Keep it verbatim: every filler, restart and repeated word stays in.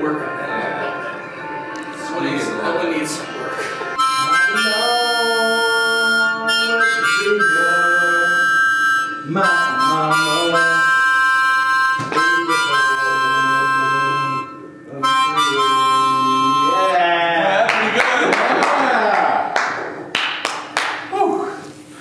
work on that. Yeah. Someone needs, someone needs